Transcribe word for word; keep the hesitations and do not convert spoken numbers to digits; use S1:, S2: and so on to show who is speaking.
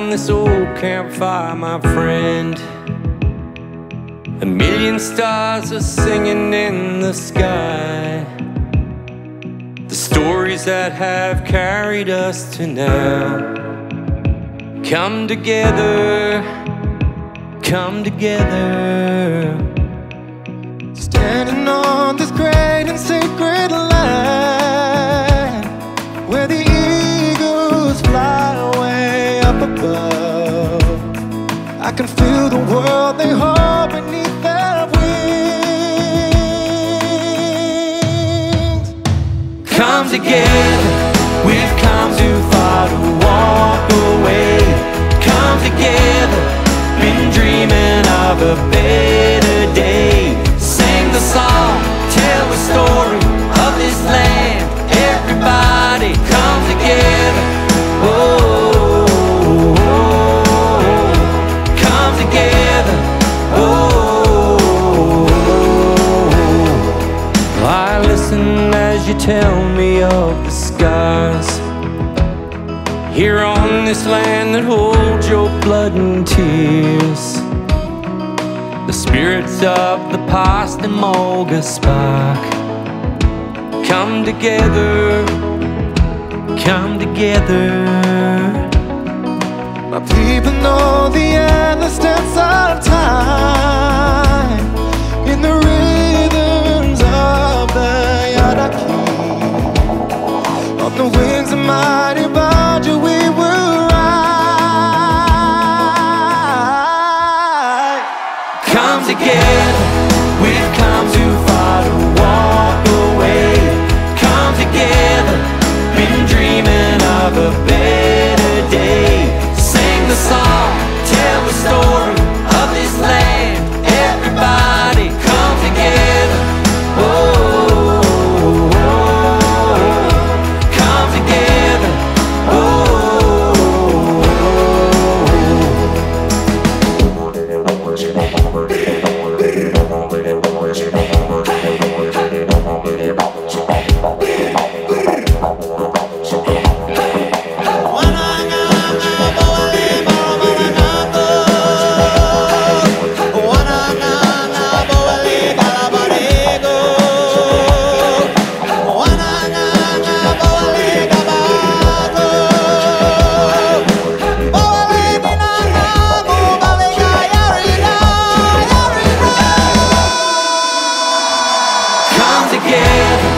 S1: around this old campfire, my friend. A million stars are singing in the sky, the stories that have carried us to now. Come together, come together,
S2: standing on this great and sacred land, where the eagles fly way up above. I can feel the world they hold beneath their wings.
S1: Come together, we've come too far to walk away. Come together, been dreaming of a better day. Sing the song, tell the story of this land. Everybody come together, oh, oh, oh. Come together, oh, oh. I listen as you tell me of the scars here on this land that holds your blood and tears. The spirits of the past and Mulga spark. Come together, come together.
S2: My people know the endless dance of time in the rhythms of the Yadaki. On the wings of mighty Baja we will ride.
S1: Come together, we've come too far to walk away. Come together, been dreaming of a better day. Sing the song, tell the story of this land. Everybody come together, oh, oh, oh. Come together, oh, come together,